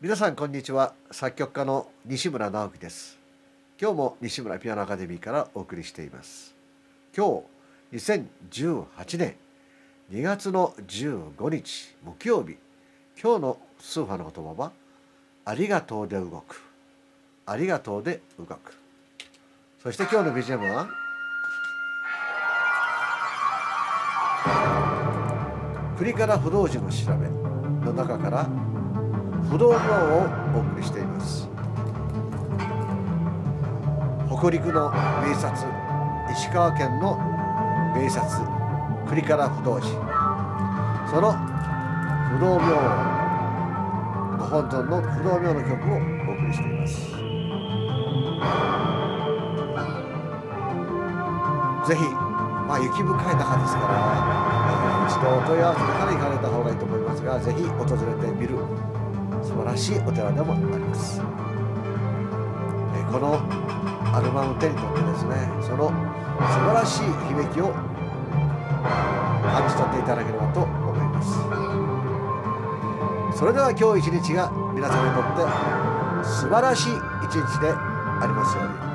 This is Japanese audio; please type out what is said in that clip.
皆さんこんにちは。作曲家の西村直樹です。今日も西村ピアノアカデミーからお送りしています。今日2018年2月の15日木曜日。今日のスーファの言葉はありがとうで動く、ありがとうで動く。そして今日の BGM はクリカラ不動寺の調べの中から不動明をお送りしています。北陸の名刹、石川県の名刹クリカラ不動寺、その不動明王ご本尊の不動明の曲をお送りしています。ぜひ、雪深い中ですから、一度お問い合わせから行かれた方がいいと思いますが、ぜひ訪れてみる素晴らしいお寺でもあります。このアルバムを手に取ってですね、その素晴らしい響きを感じ取っていただければと思います。それでは今日一日が皆さんにとって素晴らしい一日でありますように。